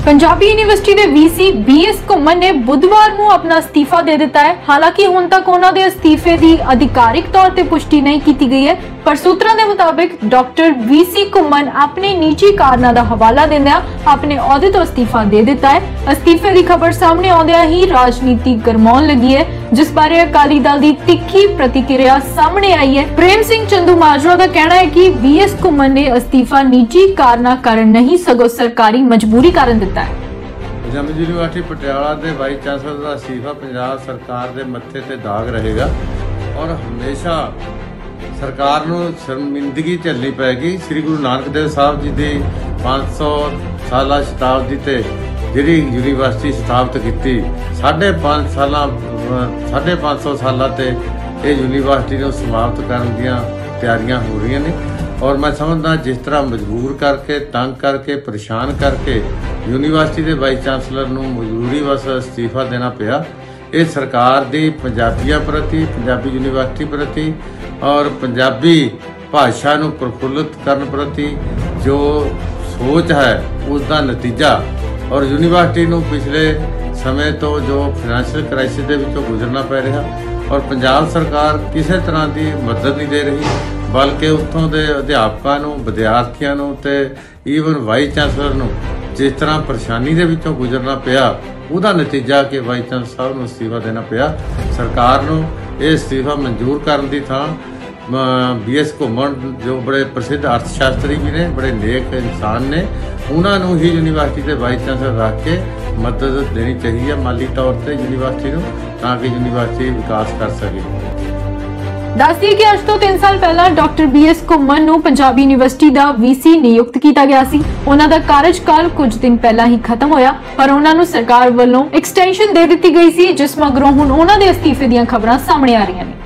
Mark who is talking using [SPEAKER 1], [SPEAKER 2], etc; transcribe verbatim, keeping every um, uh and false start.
[SPEAKER 1] Punjabi university के VC BS Ghuman ने बुधवार को अपना इस्तीफा दे दिता है। हालांकि हुण तक उन्होंने इस्तीफे की आधिकारिक तौर पर पुष्टि नहीं की गई है, पर सूत्रों के मुताबिक डॉक्टर वीसी घुम्मन अपने निजी कारणों का हवाला देंदे अपने अहुदे तो इस्तीफा दे दिता है। इस्तीफे की खबर सामने आउंदियां ही राजनीति गरमाउण लगी है, जिस बारे अकाली दल की तिखी प्रतिक्रिया सामने आई है। प्रेम सिंह चंदूमाजरा का कहना है कि बीएस घुम्मन ने इस्तीफा निजी कारणों कारण नहीं सगों सरकारी मजबूरी कारण दिता है।
[SPEAKER 2] पंजाबी यूनिवर्सिटी पटियाला के वाइस चांसलर का इस्तीफा पंजाब सरकार के मत्थे ते दाग रहेगा और हमेशा सरकार नूं शर्मिंदगी झेलनी पैगी। श्री गुरु नानक देव साहब जी की पाँच सौ साला शताब्दी ते जिहड़ी यूनिवर्सिटी स्थापित की साढ़े पाँच साल साढ़े पाँच सौ साल ते ये यूनिवर्सिटी नूं समाप्त करन दीआं तैयारियां हो रही ने और मैं समझदा जिस तरह मजबूर करके तंग करके परेशान करके यूनिवर्सिटी के वाइस चांसलर नूं मजबूरी वस इस्तीफा देना पिया, ये सरकार दी पंजाबियों प्रति पंजाबी यूनिवर्सिटी प्रति और पंजाबी भाषा नूं प्रफुल्लित करने प्रति जो सोच है उसका नतीजा। और यूनिवर्सिटी नूं पिछले समय तो जो फाइनैंशियल क्राइसिस दे विचों गुजरना पै रहा और पंजाब सरकार किसी तरह की मदद नहीं दे रही, बल्कि उत्थों के अध्यापकों नूं विद्यार्थियों नूं ते ईवन वाइस चांसलर नूं जिस तरह परेशानी दे विचों गुजरना पिया उहदा नतीजा कि वाइस चांसलर साहब नूं इस्तीफा देना पिया। सरकार नूं ये इस्तीफा मंजूर करन दी थां बीएस घुम्मन जो बड़े प्रसिद्ध अर्थशास्त्री भी ने, बड़े नेक इंसान ने, उन्होंने ही यूनिवर्सिटी के वाइस चांसलर रख के मदद देनी चाहिए माली तौर पर यूनिवर्सिटी को, ताकि यूनिवर्सिटी विकास कर सके।
[SPEAKER 1] दस दिए कि अज तो तीन साल पहला डॉक्टर बीएस घुम्मन नूं पंजाबी यूनिवर्सिटी का वीसी नियुक्त किया गया सी। उन्हां दा कार्यकाल कुछ दिन पहला ही खत्म होया, पर उन्हां नूं सरकार वालों एक्सटेंशन दे दी गई सी, जिस मगरों हुण उन्हां दे इस्तीफे दीआं खबरां सामने आ रही हैं।